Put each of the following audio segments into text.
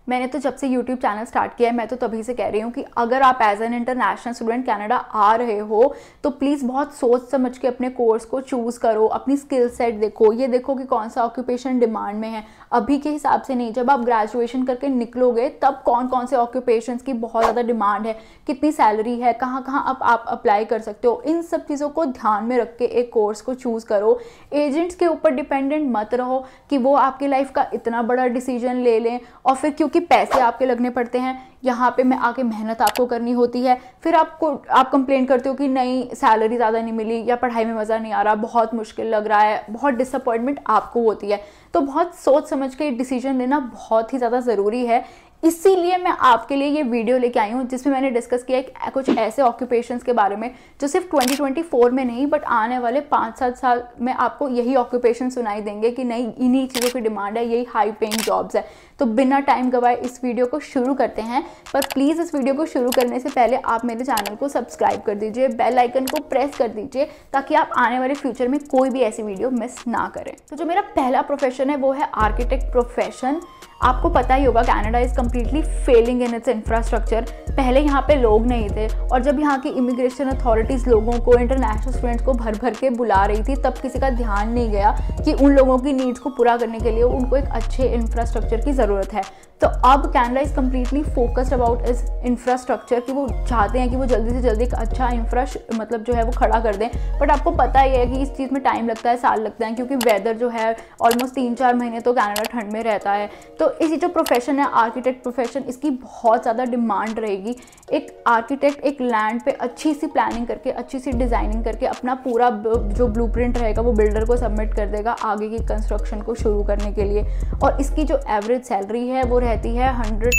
मैंने तो जब से यूट्यूब चैनल स्टार्ट किया है मैं तो तभी से कह रही हूँ कि अगर आप as an international student Canada आ रहे हो तो प्लीज़ बहुत सोच समझ के अपने कोर्स को चूज़ करो, अपनी स्किल सेट देखो, ये देखो कि कौन सा ऑक्यूपेशन डिमांड में है। अभी के हिसाब से नहीं, जब आप ग्रेजुएशन करके निकलोगे तब कौन कौन से ऑक्यूपेशंस की बहुत ज़्यादा डिमांड है, कितनी सैलरी है, कहाँ कहाँ आप अप्लाई कर सकते हो, इन सब चीज़ों को ध्यान में रख के एक कोर्स को चूज़ करो। एजेंट्स के ऊपर डिपेंडेंट मत रहो कि वो आपकी लाइफ का इतना बड़ा डिसीजन ले लें और फिर क्योंकि पैसे आपके लगने पड़ते हैं, यहाँ पे मैं आके मेहनत आपको करनी होती है, फिर आप कंप्लेन करते हो कि नहीं सैलरी ज़्यादा नहीं मिली या पढ़ाई में मज़ा नहीं आ रहा, बहुत मुश्किल लग रहा है, बहुत डिसअपॉइंटमेंट आपको होती है। तो बहुत सोच समझ के डिसीजन लेना बहुत ही ज़्यादा ज़रूरी है। इसीलिए मैं आपके लिए ये वीडियो लेके आई हूँ जिसमें मैंने डिस्कस किया कुछ ऐसे ऑक्यूपेशंस के बारे में जो सिर्फ 2024 में नहीं बट आने वाले 5-7 साल में आपको यही ऑक्यूपेशन सुनाई देंगे कि नहीं इन्हीं चीज़ों की डिमांड है, यही हाई पेइंग जॉब्स है। तो बिना टाइम गवाए इस वीडियो को शुरू करते हैं। पर प्लीज़ इस वीडियो को शुरू करने से पहले आप मेरे चैनल को सब्सक्राइब कर दीजिए, बेल आइकन को प्रेस कर दीजिए ताकि आप आने वाले फ्यूचर में कोई भी ऐसी वीडियो मिस ना करें। तो जो मेरा पहला प्रोफेशन है वो है आर्किटेक्ट प्रोफेशन। आपको पता ही होगा Canada is completely failing in its infrastructure. पहले यहाँ पे लोग नहीं थे और जब यहाँ की इमिग्रेशन अथॉरिटीज़ लोगों को, इंटरनेशनल स्टूडेंट्स को भर भर के बुला रही थी तब किसी का ध्यान नहीं गया कि उन लोगों की नीड्स को पूरा करने के लिए उनको एक अच्छे इंफ्रास्ट्रक्चर की ज़रूरत है। तो अब Canada is completely focused about इस इंफ्रास्ट्रक्चर कि वो चाहते हैं कि वो जल्दी से जल्दी एक अच्छा मतलब जो है वो खड़ा कर दें। बट आपको पता ही है कि इस चीज़ में टाइम लगता है, साल लगता है, क्योंकि वेदर जो है ऑलमोस्ट 3-4 महीने तो कनाडा ठंड में रहता है। तो इसी जो प्रोफेशन है आर्किटेक्ट प्रोफेशन, इसकी बहुत ज़्यादा डिमांड रहेगी। एक आर्किटेक्ट एक लैंड पे अच्छी सी प्लानिंग करके, अच्छी सी डिज़ाइनिंग करके अपना पूरा जो ब्लूप्रिंट रहेगा वो बिल्डर को सबमिट कर देगा आगे की कंस्ट्रक्शन को शुरू करने के लिए। और इसकी जो एवरेज सैलरी है वो रहती है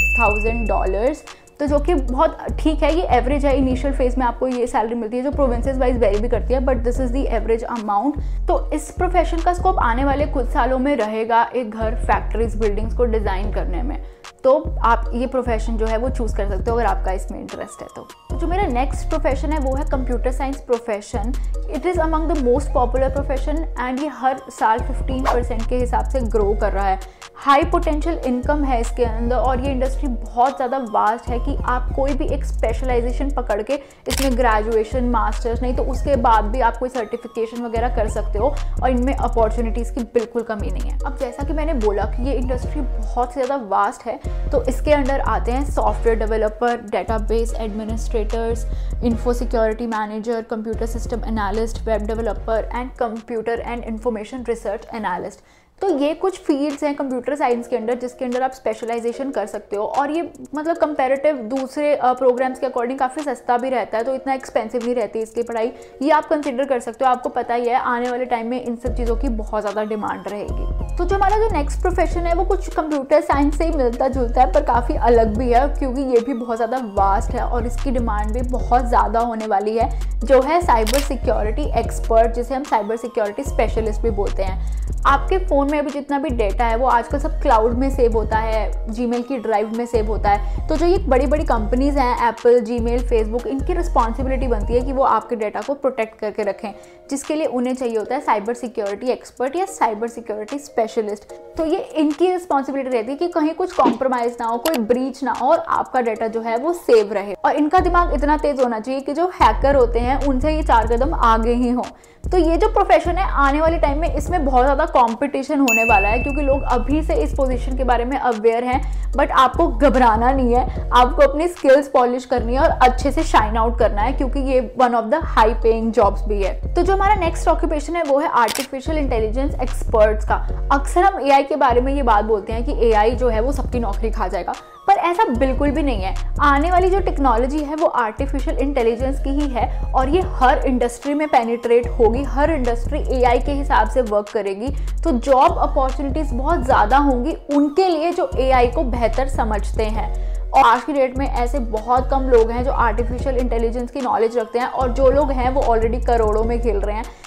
$100,000, तो जो कि बहुत ठीक है, ये एवरेज है। इनिशियल फेज में आपको ये सैलरी मिलती है जो प्रोविंसेस वाइज वेरी भी करती है, but this is the average amount. तो इस प्रोफेशन का स्कोप आने वाले कुछ सालों में रहेगा एक घर, फैक्ट्रीज, बिल्डिंग्स को डिज़ाइन करने में। तो आप ये प्रोफेशन जो है वो चूज़ कर सकते हो अगर आपका इसमें इंटरेस्ट है। तो जो मेरा नेक्स्ट प्रोफेशन है वो है computer science profession. It is among the most popular profession and ये हर साल 15% के हिसाब से ग्रो कर रहा है। हाई पोटेंशियल इनकम है इसके अंदर और ये इंडस्ट्री बहुत ज़्यादा वास्ट है कि आप कोई भी एक स्पेशलाइजेशन पकड़ के इसमें ग्रेजुएशन, मास्टर्स नहीं तो उसके बाद भी आप कोई सर्टिफिकेशन वगैरह कर सकते हो और इनमें अपॉर्चुनिटीज़ की बिल्कुल कमी नहीं है। अब जैसा कि मैंने बोला कि ये इंडस्ट्री बहुत ज़्यादा वास्ट है, तो इसके अंडर आते हैं software developer, database administrators, info security manager, computer system analyst, web developer and computer and information research analyst. तो ये कुछ फील्ड्स हैं कंप्यूटर साइंस के अंदर जिसके अंदर आप स्पेशलाइजेशन कर सकते हो और ये मतलब कंपैरेटिव दूसरे प्रोग्राम्स के अकॉर्डिंग काफ़ी सस्ता भी रहता है, तो इतना एक्सपेंसिव नहीं रहती इसकी पढ़ाई। ये आप कंसिडर कर सकते हो। आपको पता ही है आने वाले टाइम में इन सब चीज़ों की बहुत ज़्यादा डिमांड रहेगी। तो जो हमारा जो नेक्स्ट प्रोफेशन है वो कुछ कंप्यूटर साइंस से ही मिलता जुलता है पर काफ़ी अलग भी है, क्योंकि ये भी बहुत ज़्यादा वास्ट है और इसकी डिमांड भी बहुत ज़्यादा होने वाली है, जो है साइबर सिक्योरिटी एक्सपर्ट, जिसे हम साइबर सिक्योरिटी स्पेशलिस्ट भी बोलते हैं। आपके फ़ोन में अभी जितना भी डेटा है वो आजकल सब क्लाउड में सेव होता है, जीमेल की ड्राइव में सेव होता है। तो जो ये बड़ी बड़ी कंपनीज़ हैं, एप्पल, जीमेल, फेसबुक, इनकी रिस्पॉन्सिबिलिटी बनती है कि वो आपके डेटा को प्रोटेक्ट करके रखें, जिसके लिए उन्हें चाहिए होता है साइबर सिक्योरिटी एक्सपर्ट या साइबर सिक्योरिटी स्पेशलिस्ट। तो ये इनकी रिस्पॉन्सिबिलिटी रहती है कि कहीं कुछ कॉम्प्रोमाइज़ ना हो, कोई ब्रीच ना हो और आपका डेटा जो है वो सेव रहे। और इनका दिमाग इतना तेज़ होना चाहिए कि जो हैकर होते हैं उनसे ये 4 कदम आगे ही हों। तो ये जो प्रोफेशन है आने वाले टाइम में इसमें बहुत ज़्यादा कंपटीशन होने वाला है, क्योंकि लोग अभी से इस पोजीशन के बारे में अवेयर हैं। बट आपको घबराना नहीं है, आपको अपनी स्किल्स पॉलिश करनी है और अच्छे से शाइन आउट करना है, क्योंकि ये one of the high paying jobs भी है। तो जो हमारा नेक्स्ट ऑक्यूपेशन है वो है आर्टिफिशियल इंटेलिजेंस एक्सपर्ट्स का। अक्सर हम एआई के बारे में ये बात बोलते हैं कि एआई जो है वो सबकी नौकरी खा जाएगा, पर ऐसा बिल्कुल भी नहीं है। आने वाली जो टेक्नोलॉजी है वो आर्टिफिशियल इंटेलिजेंस की ही है और ये हर इंडस्ट्री में पेनिट्रेट होगी, हर इंडस्ट्री एआई के हिसाब से वर्क करेगी। तो जॉब अपॉर्चुनिटीज़ बहुत ज़्यादा होंगी उनके लिए जो एआई को बेहतर समझते हैं। और आज की डेट में ऐसे बहुत कम लोग हैं जो आर्टिफिशियल इंटेलिजेंस की नॉलेज रखते हैं और जो लोग हैं वो ऑलरेडी करोड़ों में खेल रहे हैं।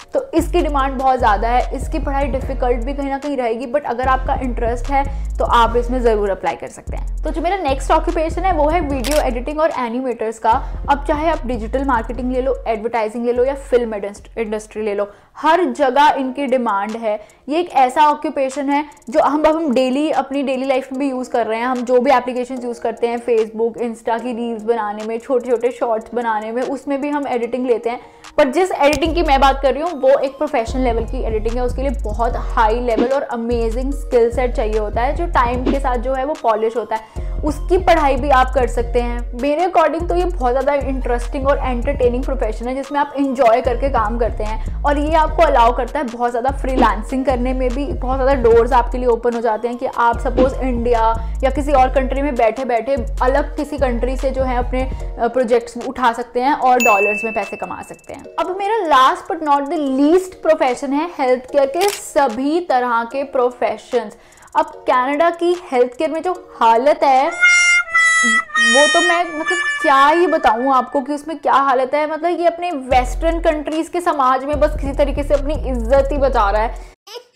तो इसकी डिमांड बहुत ज़्यादा है, इसकी पढ़ाई डिफ़िकल्ट भी कहीं ना कहीं रहेगी, बट अगर आपका इंटरेस्ट है तो आप इसमें ज़रूर अप्लाई कर सकते हैं। तो जो मेरा नेक्स्ट ऑक्यूपेशन है वो है वीडियो एडिटिंग और एनिमेटर्स का। अब चाहे आप डिजिटल मार्केटिंग ले लो, एडवर्टाइजिंग ले लो या फिल्म इंडस्ट्री ले लो, हर जगह इनकी डिमांड है। ये एक ऐसा ऑक्यूपेशन है जो हम डेली अपनी डेली लाइफ में भी यूज़ कर रहे हैं। हम जो भी एप्लीकेशंस यूज़ करते हैं, फेसबुक, इंस्टा की रील्स बनाने में, छोटे छोटे शॉर्ट्स बनाने में, उसमें भी हम एडिटिंग लेते हैं। पर जिस एडिटिंग की मैं बात कर रही हूँ वो एक प्रोफेशनल लेवल की एडिटिंग है। उसके लिए बहुत हाई लेवल और अमेजिंग स्किल सेट चाहिए होता है, जो टाइम के साथ जो है वो पॉलिश होता है। उसकी पढ़ाई भी आप कर सकते हैं। मेरे अकॉर्डिंग तो ये बहुत ज़्यादा इंटरेस्टिंग और एंटरटेनिंग प्रोफेशन है, जिसमें आप इंजॉय करके काम करते हैं, और ये आपको अलाउ करता है बहुत ज़्यादा फ्रीलांसिंग करने में भी। बहुत ज़्यादा डोर्स आपके लिए ओपन हो जाते हैं कि आप सपोज इंडिया या किसी और कंट्री में बैठे बैठे अलग किसी कंट्री से जो है अपने प्रोजेक्ट्स उठा सकते हैं और डॉलर्स में पैसे कमा सकते हैं। अब मेरा last but not the least profession है हेल्थ केयर के सभी तरह के प्रोफेशंस। अब कनाडा की हेल्थ केयर में जो हालत है वो तो मैं मतलब क्या ही बताऊं आपको कि उसमें क्या हालत है। मतलब ये अपने वेस्टर्न कंट्रीज के समाज में बस किसी तरीके से अपनी इज्जत ही बचा रहा है।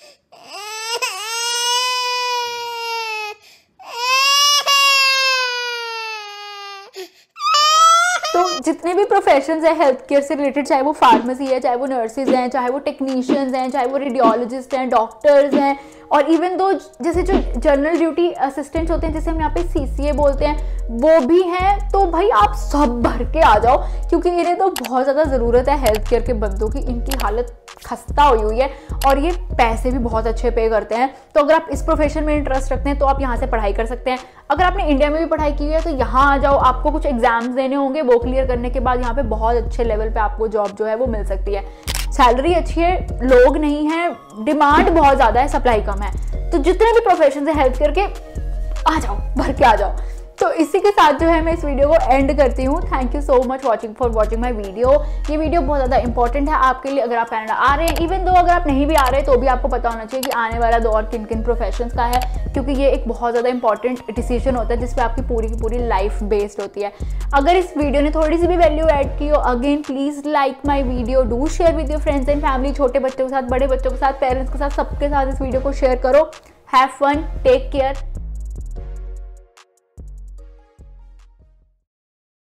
तो जितने भी प्रोफेशंस हैं हेल्थ केयर से रिलेटेड, चाहे वो फार्मेसी है, चाहे वो नर्सेज हैं, चाहे वो टेक्नीशियंस हैं, चाहे वो रेडियोलॉजिस्ट हैं, डॉक्टर्स हैं, और इवन दो जैसे जो जनरल ड्यूटी असिस्टेंट्स होते हैं, जैसे हम यहाँ पे CCA बोलते हैं, वो भी हैं। तो भाई आप सब भर के आ जाओ, क्योंकि इन्हें तो बहुत ज़्यादा ज़रूरत है हेल्थ केयर के बंदों की। इनकी हालत खस्ता हुई है और ये पैसे भी बहुत अच्छे पे करते हैं। तो अगर आप इस प्रोफेशन में इंटरेस्ट रखते हैं तो आप यहाँ से पढ़ाई कर सकते हैं। अगर आपने इंडिया में भी पढ़ाई की है तो यहाँ आ जाओ, आपको कुछ एग्जाम्स देने होंगे, वो क्लियर करने के बाद यहाँ पे बहुत अच्छे लेवल पे आपको जॉब जो है वो मिल सकती है। सैलरी अच्छी है, लोग नहीं है, डिमांड बहुत ज़्यादा है, सप्लाई कम है। तो जितने भी प्रोफेशन है हेल्थ केयर के, आ जाओ, भर के आ जाओ। तो इसी के साथ जो है मैं इस वीडियो को एंड करती हूँ। Thank you so much for watching my video. ये वीडियो बहुत ज़्यादा इंपॉर्टेंट है आपके लिए अगर आप कनाडा आ रहे हैं। इवन दो अगर आप नहीं भी आ रहे तो भी आपको पता होना चाहिए कि आने वाला दौर किन किन प्रोफेशंस का है, क्योंकि ये एक बहुत ज़्यादा इंपॉर्टेंट डिसीजन होता है जिसपे आपकी पूरी की पूरी लाइफ बेस्ड होती है। अगर इस वीडियो ने थोड़ी सी भी वैल्यू ऐड की हो, again please like my video, do share with your friends and family, छोटे बच्चों के साथ, बड़े बच्चों के साथ, पेरेंट्स के साथ, सबके साथ इस वीडियो को शेयर करो। Have fun, take care.